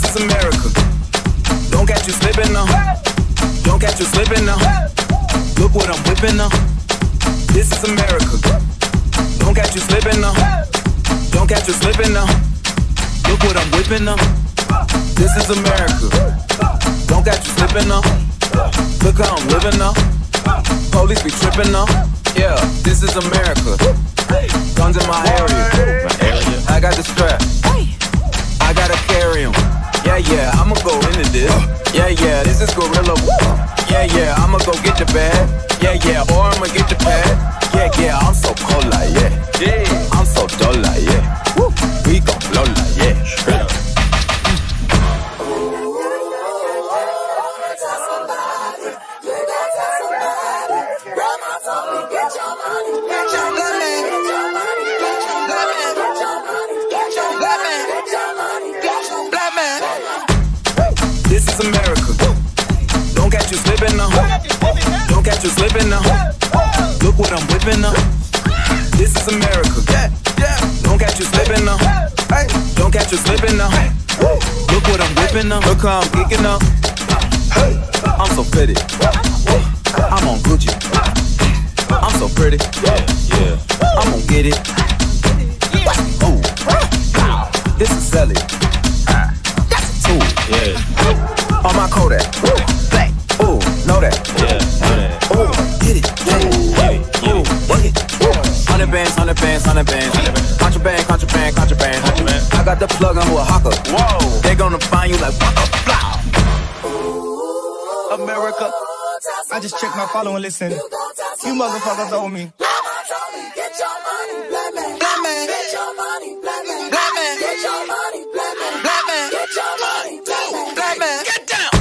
is America. Don't catch you slipping now. Don't catch you slipping now. Look what I'm whipping now. This is America. Don't catch you slipping now. Don't catch you slipping now. Look what I'm whipping now. This is America. Don't catch you slipping now. Look how I'm living now. Police be tripping now. Yeah, this is America. Guns in my area. I got the strap. I gotta carry 'em. Yeah, I'ma go into this. Yeah, this is gorilla. Yeah, I'ma go get the bag. Yeah, or I'ma get the pad. Yeah, I'm so cold like yeah. I'm so dull like yeah. We gon' blow like yeah. Straight up. This is America. Don't catch you slipping now. Don't catch you slipping now. Look what I'm whipping now. This is America. Don't catch you slipping now. Don't catch you slipping now. Look what I'm whipping now. Look how I'm geeking now. I'm so pretty. I'm on Gucci. I'm so pretty. Yeah. I'm gon' get it. Ooh. This is Sally. That's a tool. Yeah. On my Kodak. Black. Ooh, know that. Yeah, know that. Ooh, get it. Ooh, work it. 100 bands, 100 bands, 100 bands. Contraband. I got the plug on who a hawker. Whoa. They gonna find you like waka flow. America. I just checked my follow and listen. You motherfuckers owe me. Get your money, black man. Black man. Get your money, black man. Black man. Get your money, black man. Black man. Get your money, black man. Black man. Get down.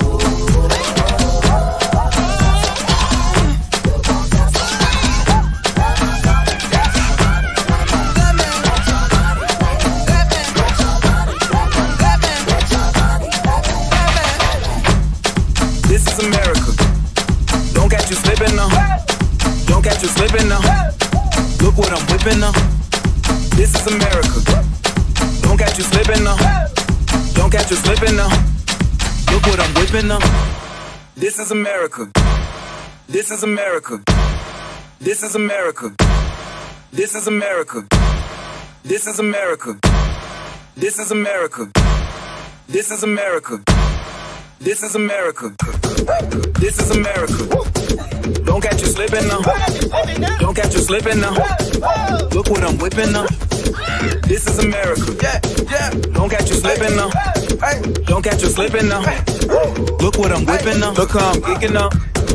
This is America. Don't catch you slipping now. Don't catch you slipping now. Look what I'm whipping now. This is America. Don't catch you slipping now. Don't catch you slipping now. Look what I'm whipping now. This is America. This is America. This is America. This is America. This is America. This is America. This is America. This is America. This is America. Don't catch you slipping now. Don't catch you slipping now. Look what I'm whipping now. This is America. Don't catch you slipping now. Don't catch you slipping now. Look what I'm whipping now. Look how I'm geeking now.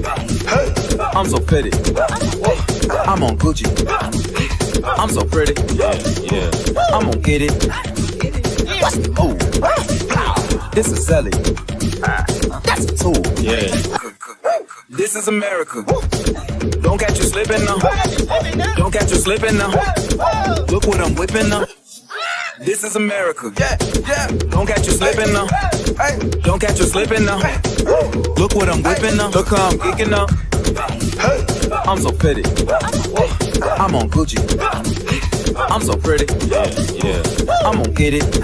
I'm so pretty. I'm on Gucci. I'm so pretty. Yeah. I'm gonna get it. Ooh. This is Sally. That's a tool. Yeah. This is America. Don't catch you slipping now. Don't catch you slipping now. Look what I'm whipping now. This is America. Don't catch you slipping now. Don't catch you slipping now. Look what I'm whipping now. Look how I'm geeking now. I'm so pretty. I'm on Gucci. I'm so pretty. Yeah. I'm gonna get it.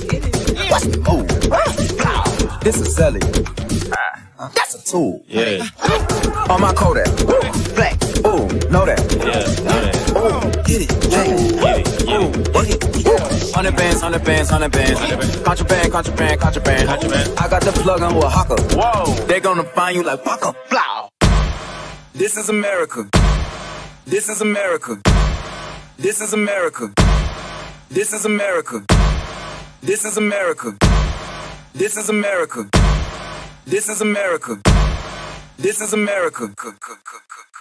Ooh. This is Sally. That's a tool. Yeah. On my Kodak. Black. Ooh, know that. Yeah, know that. Ooh, get it. Ooh, work it. 100 bands, 100 bands, 100 bands. Contraband. I got the plug on who a hawker. Whoa. They gonna find you like waka flow. This is America. This is America. This is America. This is America. This is America. This is America. This is America. This is America.